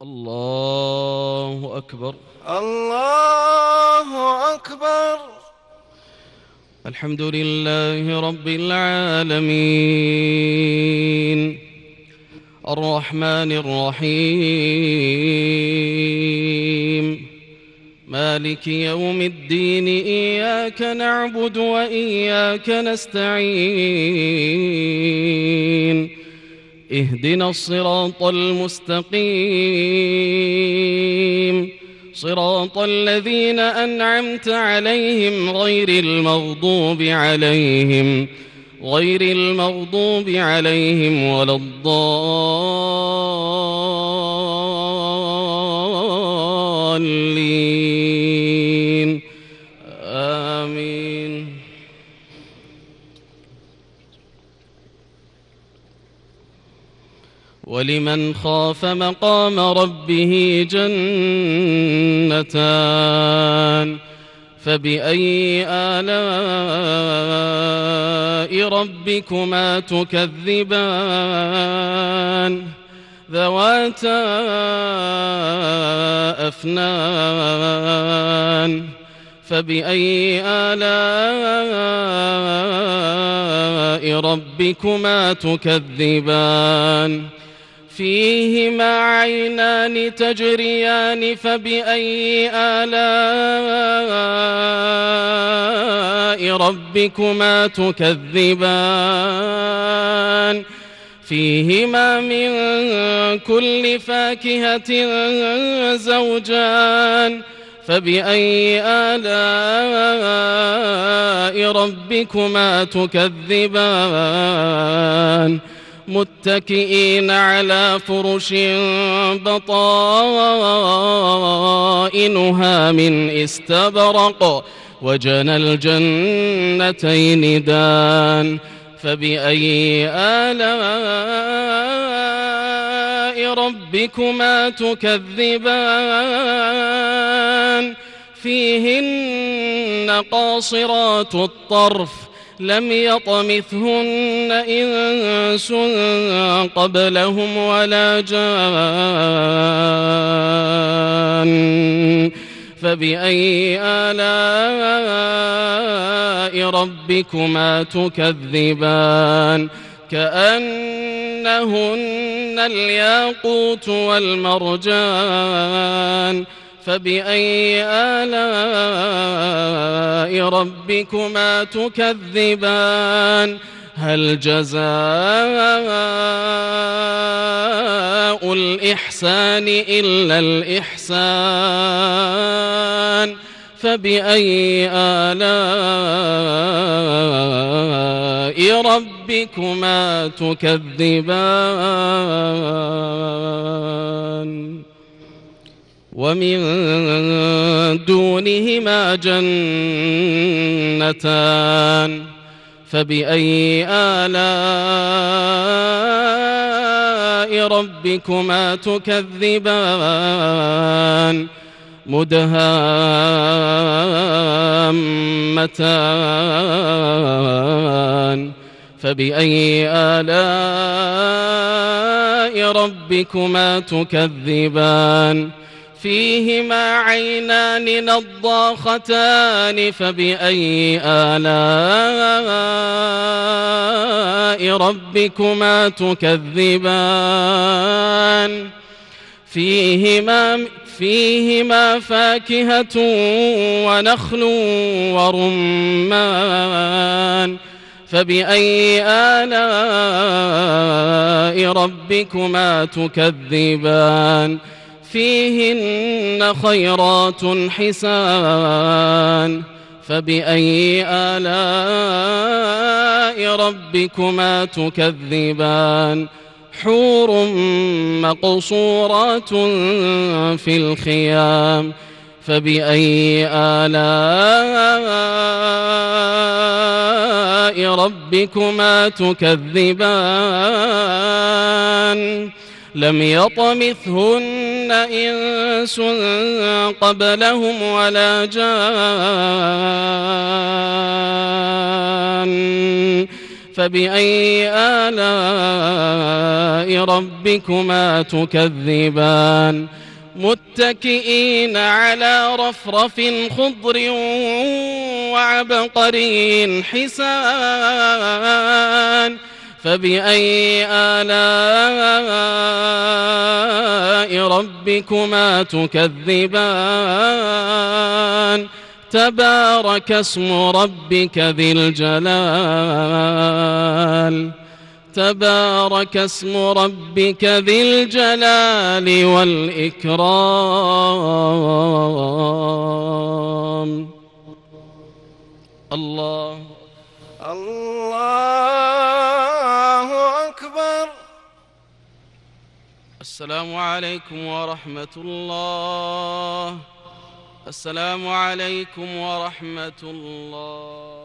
الله أكبر. الله أكبر. الحمد لله رب العالمين الرحمن الرحيم مالك يوم الدين، إياك نعبد وإياك نستعين، اهدنا الصراط المستقيم، صراط الذين أنعمت عليهم غير المغضوب عليهم ولا الضالين، آمين. ولمن خاف مقام ربه جنتان، فبأي آلاء ربكما تكذبان، ذواتا أفنان، فبأي آلاء ربكما تكذبان، فيهما عينان تجريان، فبأي آلاء ربكما تكذبان، فيهما من كل فاكهة زوجان، فبأي آلاء ربكما تكذبان، متكئين على فرش بطائنها من استبرق، وجنى الجنتين دان، فبأي آلاء ربكما تكذبان، فيهن قاصرات الطرف لم يطمثهن إنس قبلهم ولا جان، فبأي آلاء ربكما تكذبان، كأنهن الياقوت والمرجان، فبأي آلاء ربكما تكذبان، هل جزاء الإحسان إلا الإحسان، فبأي آلاء ربكما تكذبان، ومن دونهما جنتان، فبأي آلاء ربكما تكذبان، مدهامتان، فبأي آلاء ربكما تكذبان، فيهما عينان نضاختان، فبأي آلاء ربكما تكذبان، فيهما فاكهة ونخل ورمان، فبأي آلاء ربكما تكذبان، فيهن خيرات حسان، فبأي آلاء ربكما تكذبان، حور مقصورات في الخيام، فبأي آلاء ربكما تكذبان، لم يطمثهن إنس قبلهم ولا جان، فبأي آلاء ربكما تكذبان متكئين على رفرف خضر وعبقري حسان فبأي آلاء ربكما تكذبان تبارك اسم ربك ذي الجلال تبارك اسم ربك ذي الجلال والإكرام. الله أكبر. السلام عليكم ورحمة الله. السلام عليكم ورحمة الله.